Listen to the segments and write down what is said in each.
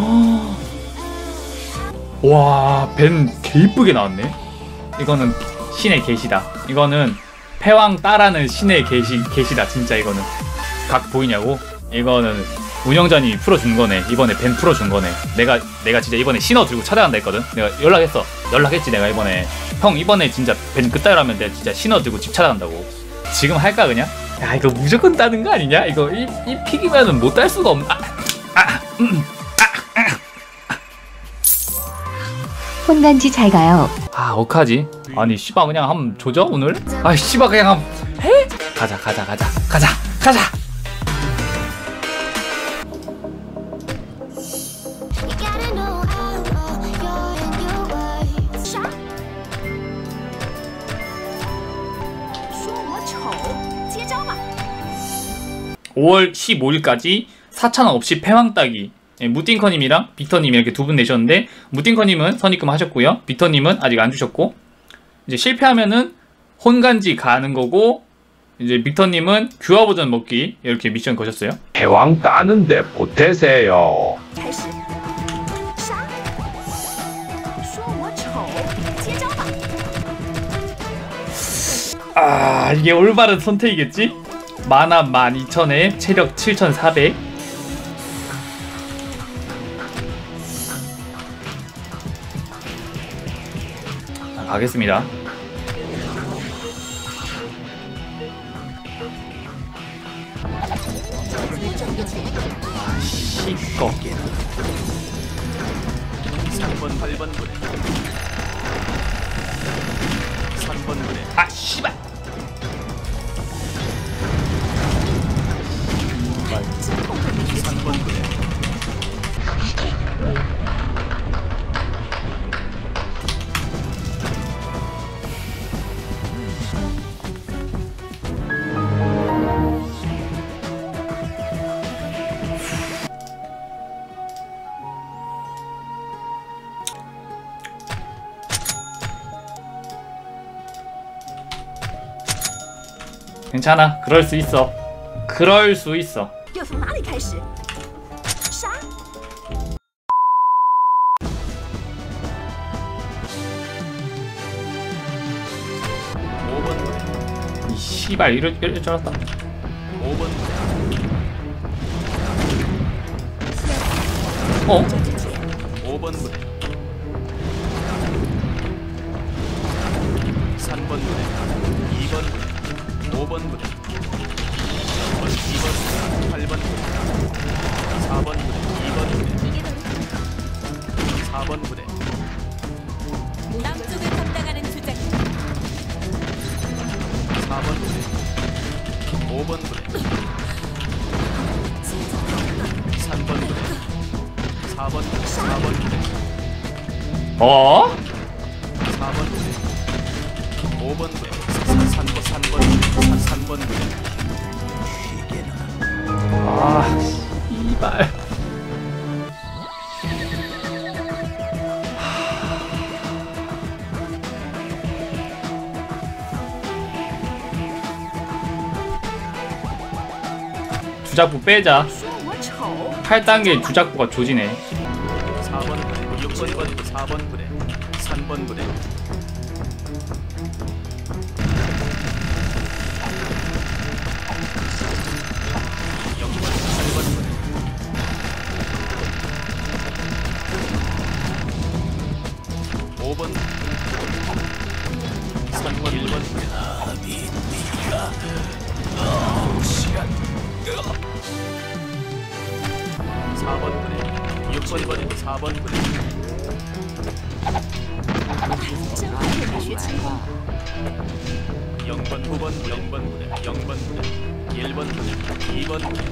와, 벤 개이쁘게 나왔네. 이거는 신의 계시다. 이거는 패왕 따라는 신의 계시다. 진짜 이거는. 각 보이냐고? 이거는 운영자님이 풀어준 거네. 이번에 벤 풀어준 거네. 내가 진짜 이번에 신어 들고 찾아간다 했거든. 내가 연락했지 내가 이번에. 형 이번에 진짜 벤 그따위라면 내가 진짜 신어 들고 집 찾아간다고. 지금 할까 그냥? 야 이거 무조건 따는 거 아니냐? 이거 이 픽이면은 못 딸 수가 없나? 혼간지 잘 가요. 아 어떡하지? 아니 씨바 그냥 한번 조져 오늘? 아 씨바 그냥 한번 해? 가자. (5월 15일까지) 4,000원 없이 패왕 따기. 무띵커님이랑 빅터님이 이렇게 두 분 내셨는데, 무띵커님은 선입금 하셨고요, 빅터님은 아직 안 주셨고, 이제 실패하면은 혼간지 가는 거고, 이제 빅터님은 규화 버전 먹기 이렇게 미션 거셨어요. 패왕 따는데 보태세요. 아 이게 올바른 선택이겠지? 만화 12,000에 체력 7,400. 가겠습니다. 아 시꺼. 3번 8번 부대 3번 부대. 아 씨발. 3번 부대. 괜찮아. 그럴 수 있어. 그럴 수 있어. 要从哪里开始？杀！ 5번 부대. 이 씨발 이럴 줄 알았다. 5번 부대. 어? 5번 부대. 3번 부대. 2번 부대. 5번 부대. 2번 부대. 8번 부대. 4번 부대. 2번 부대. 4번 부대. 남쪽을 담당하는 주장. 4번 부대. 5번 부대. 3번 부대. 4번 부대. 4번 부대. 어? 4번 부대. 5번 부대. 3번 부대. 아 씨발. 주작부 빼자. 我丑。 8단계 주작부가 조지네. 4번 부대. 6번 부대. 4번 부대. 3번 부대. 5번 3번 1번 4번 부대 6번 버리고 4번 부대 0번 9번 0번 부대 0번 부대 1번 부대 2번 부대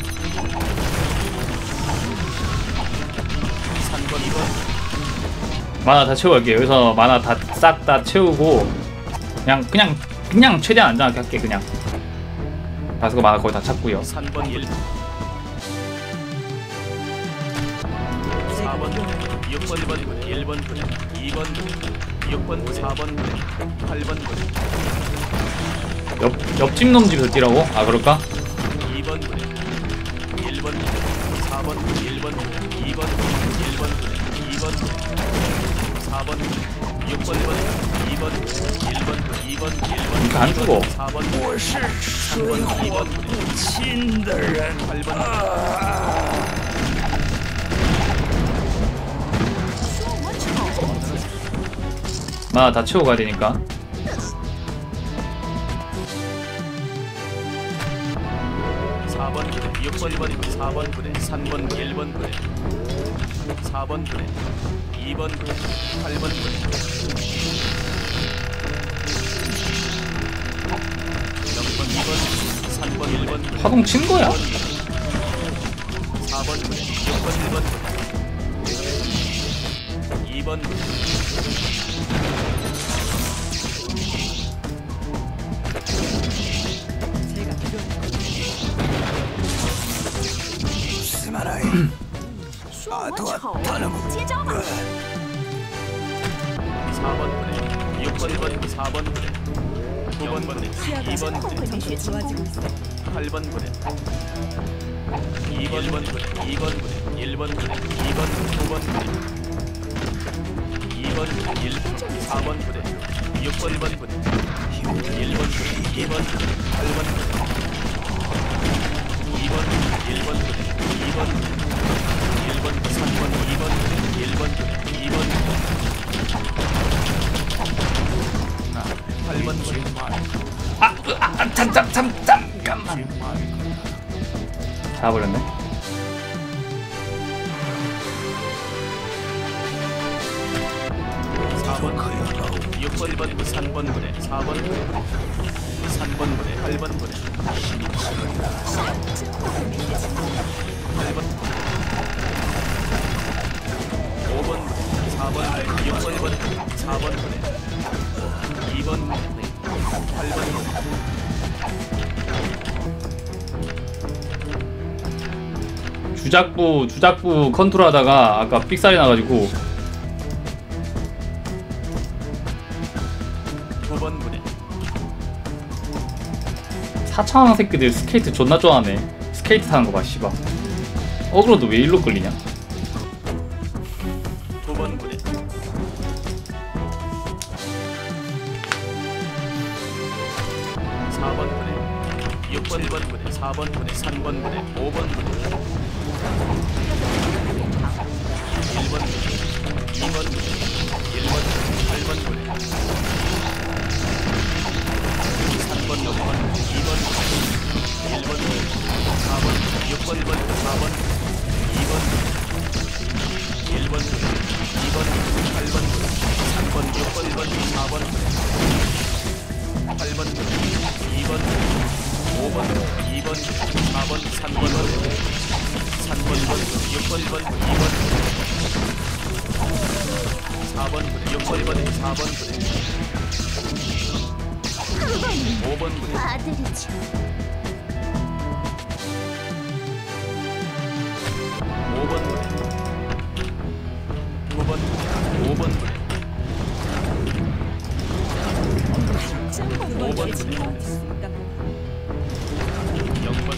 3번 2번 만화 다 채워갈게. 여기서 만화 다 싹 다 채우고 그냥 최대한 안전하게 할게. 그냥 바스거 만화 거의 다 찼고요. 3번 1 4번 6번 1번 1번 2번 6번 4번 8번 옆집 놈 집에서 뛰라고? 아 그럴까? 2번 1번 4번 부대 1번 부대 2번 부대 1번 부대 2번 부대 4번 부대 6번 부대 2번 부대 1번 부대 2번 1번 이렇게 안 죽어. 4번 부대 3번 2번 부대 8번 나 다 치우고 가야 되니까. 4번 부대 6번 1번 4번 부대 3번 1번 부대 4번 부대 2번 부대 8번 부대 0번 2번 3번 1번 부대 파동 친 거야. 4번 부대 6번 1번 부대 2번 부대 说我丑，接招吧。 4번 부대 6번 1번 4번 부대 9번 부대 2번 后 부대 会没学成功。 8번 부대 2번 부대 2번 부대 1번 부대 2번 9번 부대 2번 1 4번 부대 6번 1번 부대 1번 부대 2번 8번 부대 2번 1번 부대 2번 1번 3번 2번 1번 2번 8번 잠깐만. 잡아버렸네. 4번 6번 1번 3번 부대 4번 부대 3번 부대 8번 부대 8번 5번 부대 4번 부대 6번 1번 4번 부대 2번 8번 부대 주작부 컨트롤하다가 아까 삑살이 나가지고 9번 부대 4차원 새끼들 스케이트 존나 좋아하네. 스케이트 타는 거 봐, 씨발. 어그로도 왜 일로 끌리냐? 9번 부대 4번 부대 6번 1번 부대 4번 부대 3번 부대 5번 부대 1번 부대 2번 부대 1번 8번 부대 3번 6번 2번 1번 4번 6번 1번 4번 2번 1번 2번 8번 3번 6번 1번 4번 8번 2번 5번 2번 4번 3번 3번 6번 1번 2번 4번 6번 1번 4번 5번 아들이죠. 5번 9번 5번 5번 0번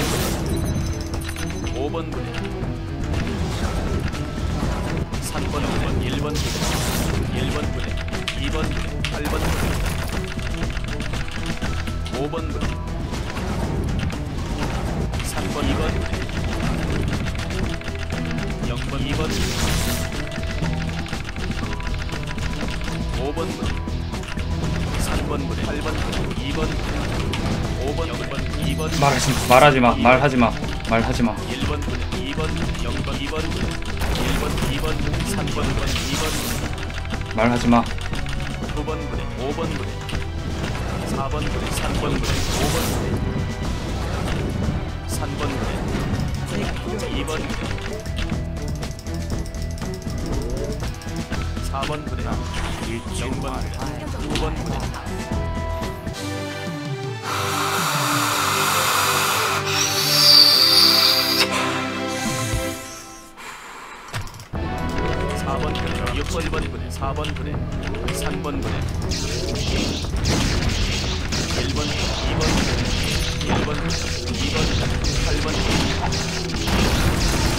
3번 5번 부대 3번 5번 1번 부대 1번 부대 2번 부대 8번 부대 5번 부대 3번 2번 부대 0번 2번 부대 5번 부대 3번 부대 8번 부대 2번 부대 5번 0번 2번 말하지 마. 말하지 마. 1번 부대 2번 0번 2번 부대 1번 2번 3번 2번 말하지 마. 9번 부대 5번 부대 4번 부대 3번 부대 5번 부대 3번 부대 2번 부대 4번 부대 0번 부대 9번 부대 4번 부대 6번 1번 부대 4번 부대 3번 부대 1번 2번 1번 2번 8번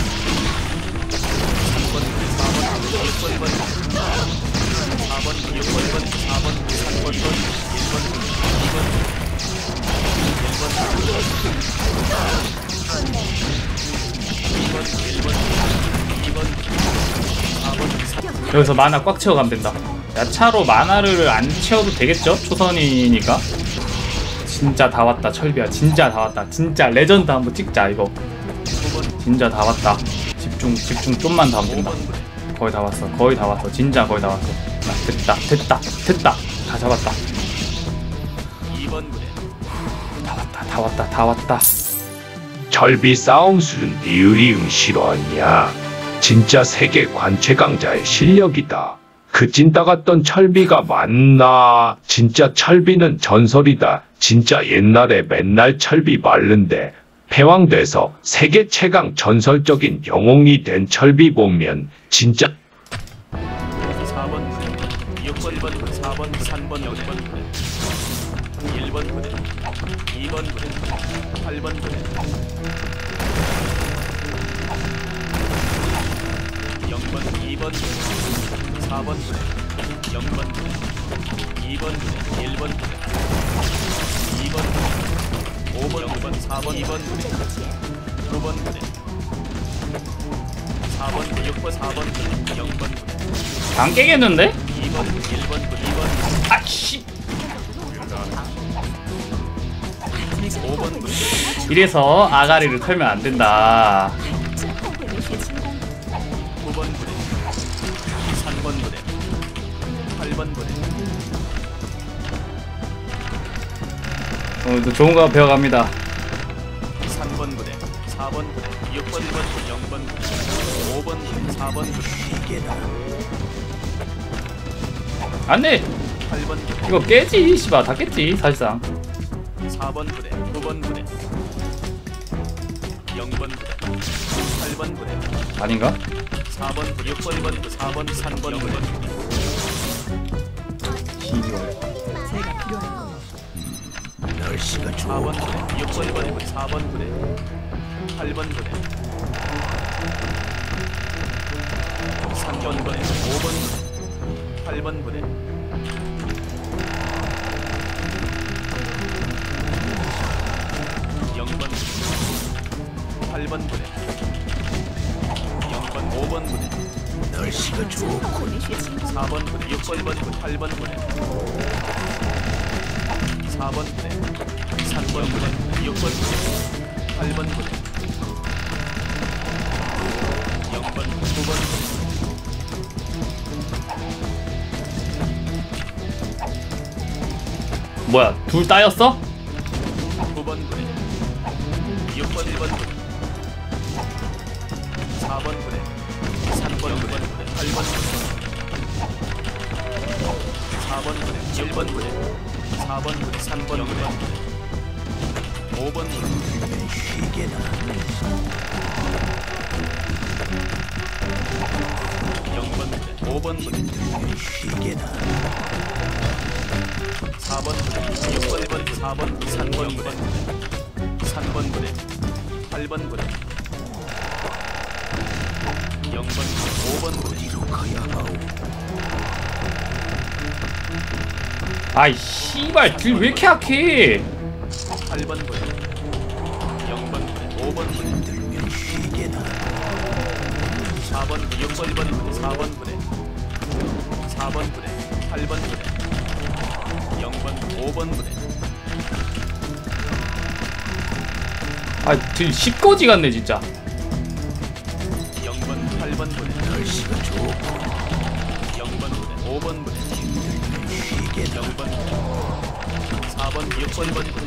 여기서 만화 꽉 채워가면 된다. 야차로 만화를 안 채워도 되겠죠? 초선이니까. 진짜 다 왔다 철비야. 진짜 다 왔다. 진짜 레전드 한번 찍자 이거. 진짜 다 왔다. 집중 좀만 더 하면 된다. 거의 다 왔어. 거의 다 왔어. 진짜 거의 다 왔어. 됐다. 다 잡았다. 2번 부대 다 왔다. 철비 싸움술은 리으리응 실화냐? 진짜 세계 관체 강자의 실력이다. 그 찐따 같던 철비가 맞나? 진짜 철비는 전설이다. 진짜 옛날에 맨날 철비 말른데 패왕돼서 세계 최강 전설적인 영웅이 된 철비 보면 진짜 4번 부대 6번 1번 부대 4번 3번 6번 부대 1번 부대 2번 부대 8번 부대 0번 2번 부대 4번 부대 0번 부대 2번 부대 1번 부대 2번 부대 5번 5번 4번 2번 부대 9번 부대 4번 6번 4번 부대 0번 부대 안 깨겠는데? 2번 1번 2번 아씨. 5번 부대 이래서 아가리를 털면 안 된다. 9번 부대 3번 부대 8번 부대 오늘도 좋은 거 배워갑니다. 3번 부대 4번 부대 6번 1번 0번 부대 5번 부대 4번 부대 안돼. 8번 부대 이거 깨지. 씨발 다 깼지 사실상. 4번 부대 9번 부대 0번 부대 8번 부대 아닌가? 4번 부대 6번 1번 부대 4번 3번 부대 4번 부대 6번 1번 1번 4번 부대 8번 부대 3번 부대 5번 부대 8번 부대 0번 부대 8번 부대 0번 5번 부대 날씨가 좋군 4번 부대 6번 1번 8번 부대 4번 부대 3번 부대 6번 부대 8번 부대 0번 9번 부대 뭐야 둘 따였어? 9번 부대 6번 1번 부대 4번 부대 3번 9번 부대 8번 부대 4번 부대 1번 부대 4번 부대 3번 6번 부대 5번 부대 0번 부대 5번 부대 4번 부대 6번 1번 4번 3번 부대 3번 부대 8번 부대 0번 5번 부대로 가야 하오 아이 씨발 딜 왜 이렇게 약해? 8번 부대 0번 부대 5번 부대 4번 6번 1번 부대 4번 부대 4번 부대 8번 부대 0번 5번 부대 아딜 10거지 같네 진짜. 0번 8번 부대 날씨가 좋고 0번 부대 5번 부대 0번 4번 6번 1번 부대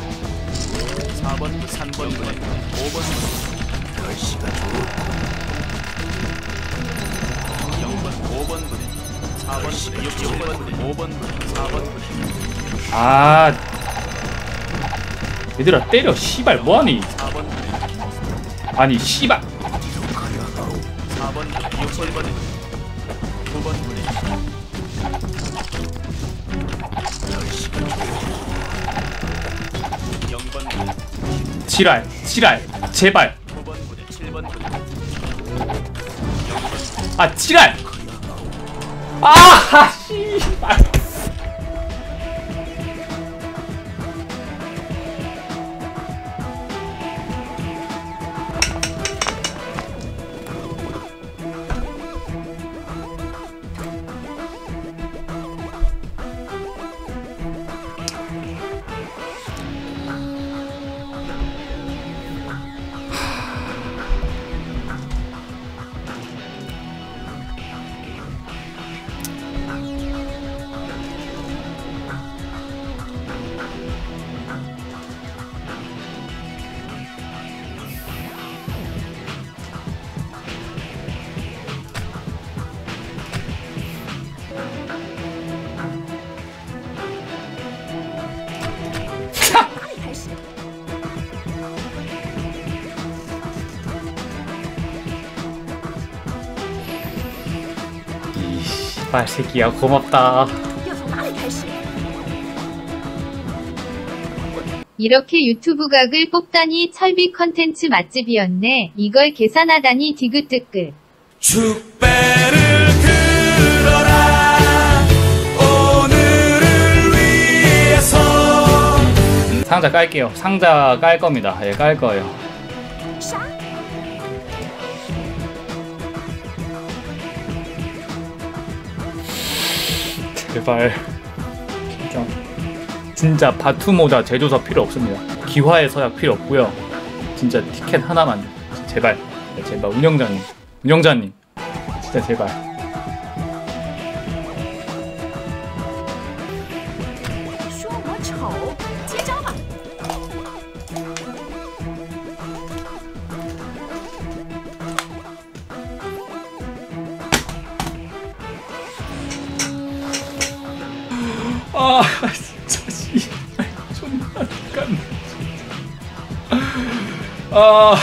4번 3번 부대 5번 부대 날씨가 좋고 0번 5번 부대 4번 부대 6번 부대 5번 부대 4번 부대 아 얘들아 때려 씨발 뭐하니? 4번 부대 아니 씨발 4번 6번 1번 9번 부대 영번 부대 지랄 제발 9번 부대 7번 부대 아 지랄 아 씨발 제발 새끼야 고맙다. 要从哪里开始？ 이렇게 유튜브 각을 뽑다니 철비 컨텐츠 맛집이었네. 이걸 계산하다니 디귿뜨끄. 축배를 들어라 오늘을 위해서. 상자 깔게요. 상자 깔 겁니다. 예, 깔 거예요. 啥？ 제발. 진짜 바투모자 제조사 필요 없습니다. 기화의 서약 필요 없고요. 진짜 티켓 하나만 제발. 네, 제발 운영자님. 운영자님. 진짜 제발. 说我丑，接招吧！ 아 진짜 씨발 존나 깐네. 아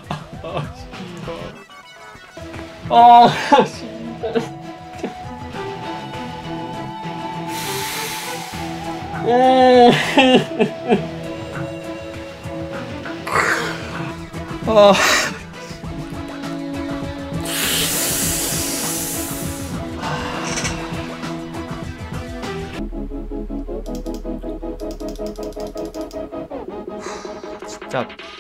씨발. 아. 진짜